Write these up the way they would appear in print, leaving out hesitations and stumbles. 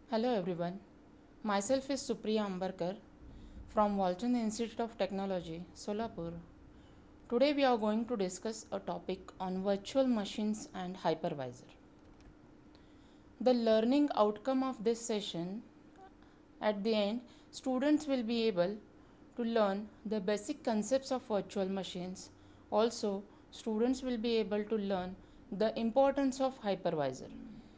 Hello everyone, myself is Supriya Ambarkar from Walchand Institute of Technology, Solapur. Today we are going to discuss a topic on virtual machines and hypervisor. The learning outcome of this session, at the end, students will be able to learn the basic concepts of virtual machines. Also, students will be able to learn the importance of hypervisor.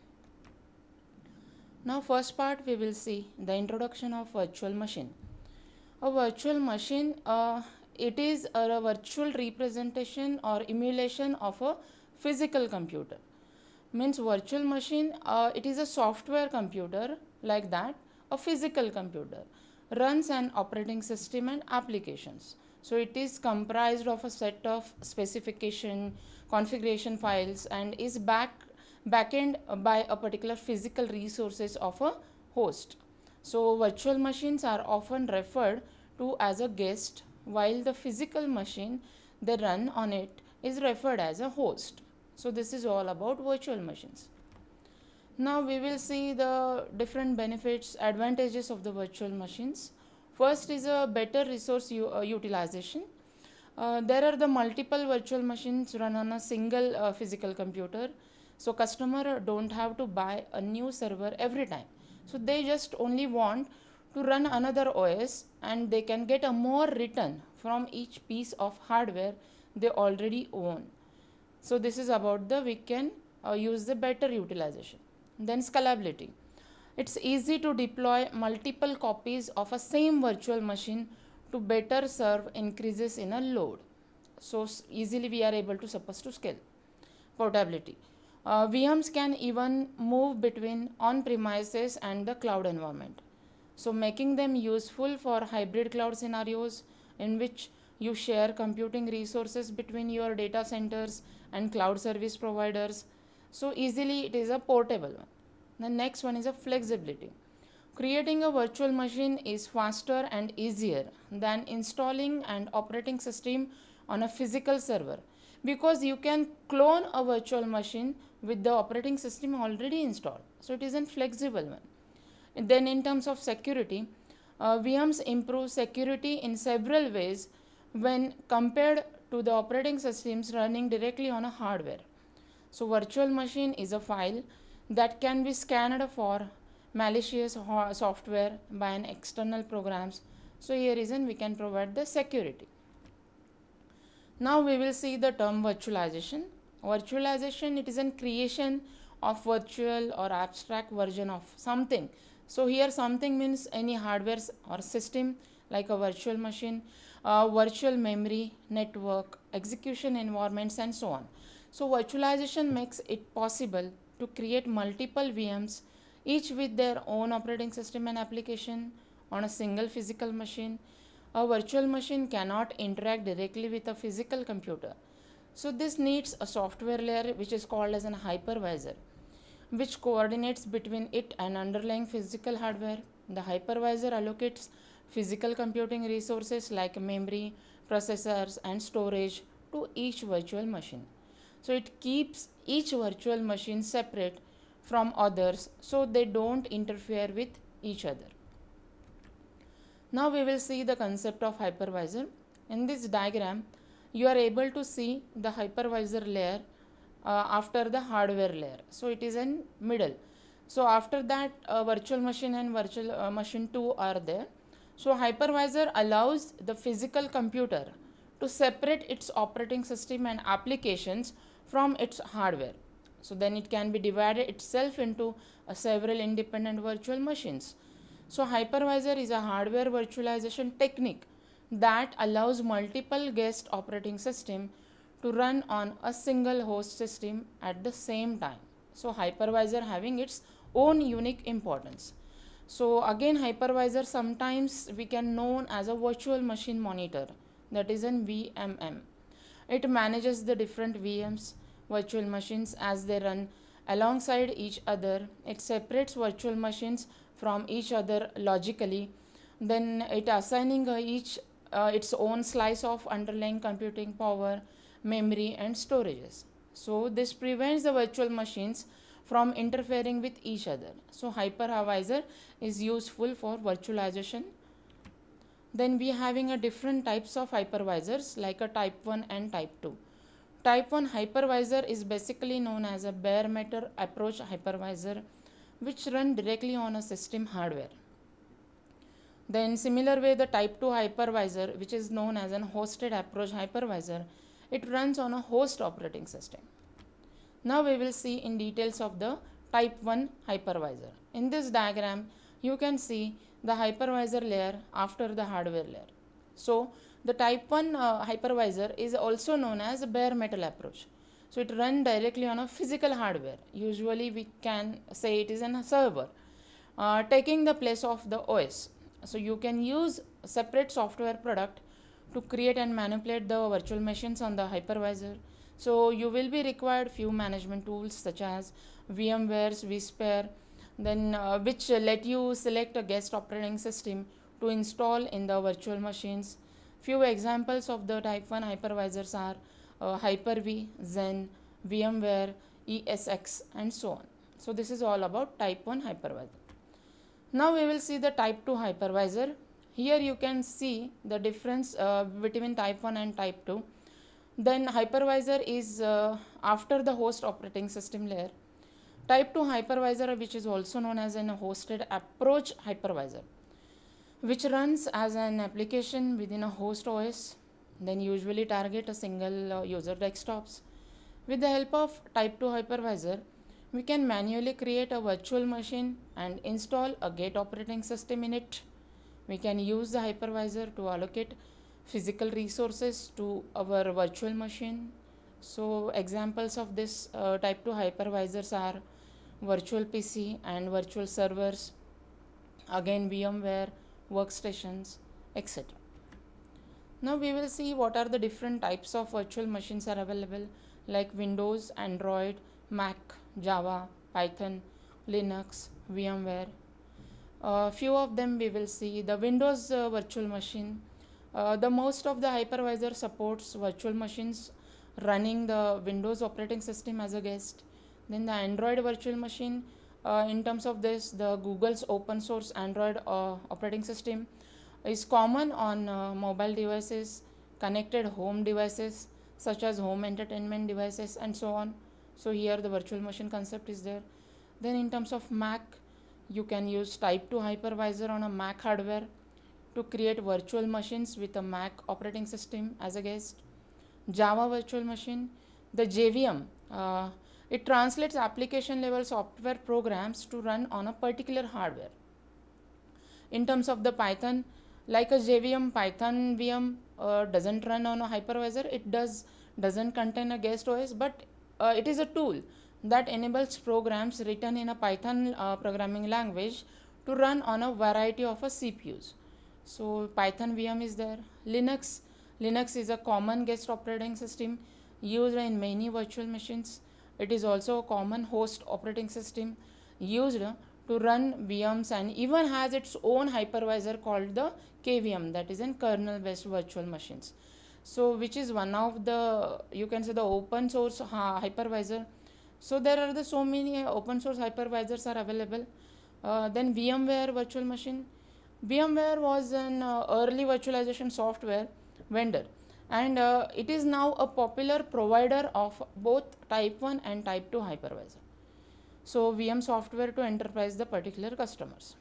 Now first part we will see the introduction of virtual machine. A virtual machine, it is a virtual representation or emulation of a physical computer. Means virtual machine, it is a software computer like that, a physical computer runs an operating system and applications. So it is comprised of a set of specification, configuration files and is backend by a particular physical resources of a host. So virtual machines are often referred to as a guest, while the physical machine they run on it is referred as a host. So this is all about virtual machines. Now we will see the different benefits, advantages of the virtual machines. First is a better resource utilization. There are the multiple virtual machines run on a single physical computer. So customer don't have to buy a new server every time. So they just only want to run another OS and they can get a more return from each piece of hardware they already own. So this is about we can use the better utilization. Then scalability. It's easy to deploy multiple copies of a same virtual machine to better serve increases in a load. So easily we are able to suppose to scale. Portability. VMs can even move between on-premises and the cloud environment. So making them useful for hybrid cloud scenarios in which you share computing resources between your data centers and cloud service providers. So easily it is a portable one. The next one is a flexibility. Creating a virtual machine is faster and easier than installing an operating system on a physical server, because you can clone a virtual machine with the operating system already installed. So it is a flexible one. And then in terms of security, VMs improve security in several ways when compared to the operating systems running directly on a hardware. So virtual machine is a file that can be scanned for malicious software by an external programs. So here is we can provide the security. Now we will see the term virtualization. Virtualization, it is a creation of virtual or abstract version of something. So here something means any hardware or system like a virtual machine, virtual memory, network, execution environments and so on. So virtualization makes it possible to create multiple VMs, each with their own operating system and application on a single physical machine. A virtual machine cannot interact directly with a physical computer. So this needs a software layer which is called as an hypervisor, which coordinates between it and underlying physical hardware. The hypervisor allocates physical computing resources like memory, processors and storage to each virtual machine. So it keeps each virtual machine separate from others so they don't interfere with each other. Now we will see the concept of hypervisor. In this diagram, you are able to see the hypervisor layer after the hardware layer. So it is in middle. So after that, virtual machine and virtual machine 2 are there. So hypervisor allows the physical computer to separate its operating system and applications from its hardware. So then it can be divided itself into several independent virtual machines. So hypervisor is a hardware virtualization technique that allows multiple guest operating system to run on a single host system at the same time. So hypervisor having its own unique importance. So again, hypervisor sometimes we can known as a virtual machine monitor, that is in VMM. It manages the different VMs, virtual machines as they run alongside each other. It separates virtual machines from each other logically. Then it assigning each its own slice of underlying computing power, memory and storages. So this prevents the virtual machines from interfering with each other. So hypervisor is useful for virtualization. Then we are having a different types of hypervisors like a type 1 and type 2. Type 1 hypervisor is basically known as a bare metal approach hypervisor, which run directly on a system hardware. Then similar way, the type 2 hypervisor, which is known as an hosted approach hypervisor, it runs on a host operating system. Now we will see in details of the type 1 hypervisor. In this diagram, you can see the hypervisor layer after the hardware layer. So the type 1 hypervisor is also known as a bare metal approach. So it runs directly on a physical hardware. Usually we can say it is a server taking the place of the OS. So you can use a separate software product to create and manipulate the virtual machines on the hypervisor. So you will be required few management tools such as VMware's vSphere, then which let you select a guest operating system to install in the virtual machines. Few examples of the type 1 hypervisors are Hyper-V, Zen, VMware, ESX and so on. So this is all about type 1 hypervisor. Now we will see the type 2 hypervisor. Here you can see the difference between type 1 and type 2. Then hypervisor is after the host operating system layer. Type 2 hypervisor, which is also known as a hosted approach hypervisor, which runs as an application within a host OS, then usually target a single user desktops. With the help of type 2 hypervisor, we can manually create a virtual machine and install a gate operating system in it. We can use the hypervisor to allocate physical resources to our virtual machine. So examples of this type 2 hypervisors are virtual PC and virtual servers, again VMware, workstations, etc. Now we will see what are the different types of virtual machines are available, like Windows, Android, Mac, Java, Python, Linux, VMware. Few of them we will see. The Windows virtual machine, the most of the hypervisor supports virtual machines running the Windows operating system as a guest. Then the Android virtual machine, in terms of this, the Google's open source Android operating system is common on mobile devices, connected home devices such as home entertainment devices and so on. So here the virtual machine concept is there. Then in terms of Mac, you can use type 2 hypervisor on a Mac hardware to create virtual machines with a Mac operating system as a guest. Java virtual machine, the JVM, it translates application level software programs to run on a particular hardware. In terms of the Python, like a JVM, Python VM doesn't run on a hypervisor. It doesn't contain a guest OS, but it is a tool that enables programs written in a Python programming language to run on a variety of CPUs. So Python VM is there. Linux is a common guest operating system used in many virtual machines. It is also a common host operating system used to run VMs and even has its own hypervisor called the KVM, that is in kernel based virtual machines. So which is one of the, you can say, the open source hypervisor. So there are so many open source hypervisors are available. Then VMware virtual machine. VMware was an early virtualization software vendor, and it is now a popular provider of both type 1 and type 2 hypervisor. So VM software to enterprise the particular customers.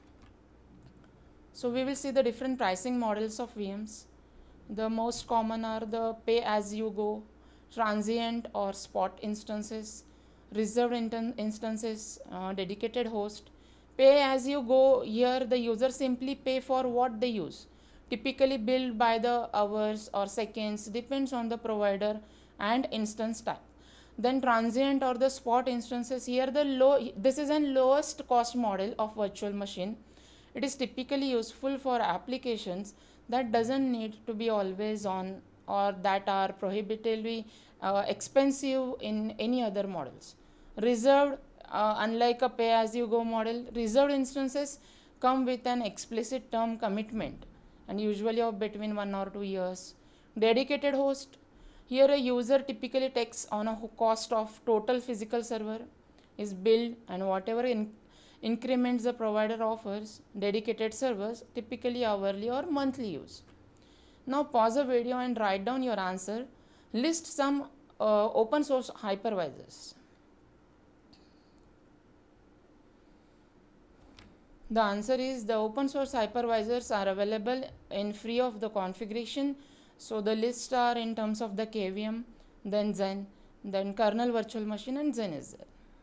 So we will see the different pricing models of VMs. The most common are the pay as you go, transient or spot instances, reserved instances, dedicated host. Pay as you go, here the user simply pay for what they use, typically billed by the hours or seconds, depends on the provider and instance type. Then transient or the spot instances, here this is an lowest cost model of virtual machine. It is typically useful for applications that doesn't need to be always on or that are prohibitively expensive in any other models. Reserved, unlike a pay as you go model, reserved instances come with an explicit term commitment and usually of between 1 or 2 years. Dedicated host, here a user typically takes on a cost of total physical server. is built, and whatever increments the provider offers dedicated servers, typically hourly or monthly use. Now pause the video and write down your answer. List some open source hypervisors. The answer is the open source hypervisors are available in free of the configuration. So the list are in terms of the KVM, then Zen, then kernel virtual machine, and Zen is there.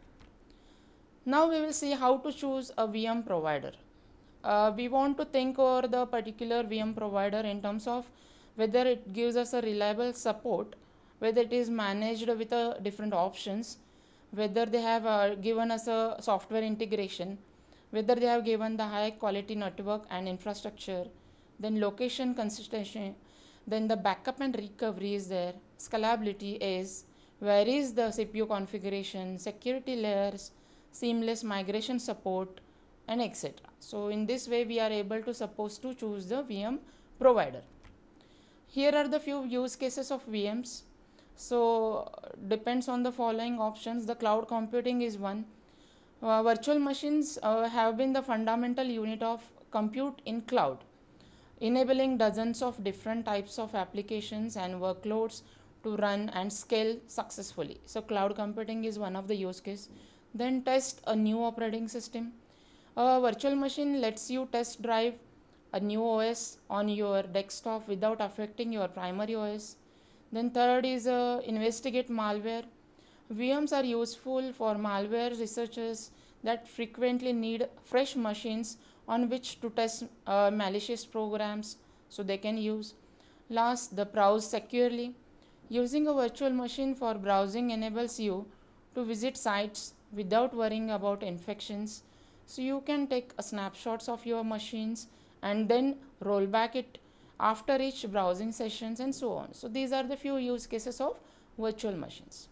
Now we will see how to choose a VM provider. We want to think over the particular VM provider in terms of whether it gives us a reliable support, whether it is managed with different options, whether they have given us a software integration, whether they have given the high quality network and infrastructure, then location consistency, then the backup and recovery is there, scalability is, where is the CPU configuration, security layers, seamless migration support, and etc. So in this way we are able to suppose to choose the VM provider. Here are the few use cases of VMs. So depends on the following options. The cloud computing is one. Virtual machines have been the fundamental unit of compute in cloud, enabling dozens of different types of applications and workloads to run and scale successfully. So cloud computing is one of the use case. Then test a new operating system. A virtual machine lets you test drive a new OS on your desktop without affecting your primary OS. Then third is investigate malware. VMs are useful for malware researchers that frequently need fresh machines on which to test malicious programs so they can use. Last, the browse securely. Using a virtual machine for browsing enables you to visit sites without worrying about infections. So you can take snapshots of your machines and then roll back it after each browsing sessions and so on. So these are the few use cases of virtual machines.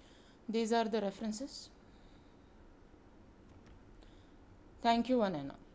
These are the references. Thank you one and all.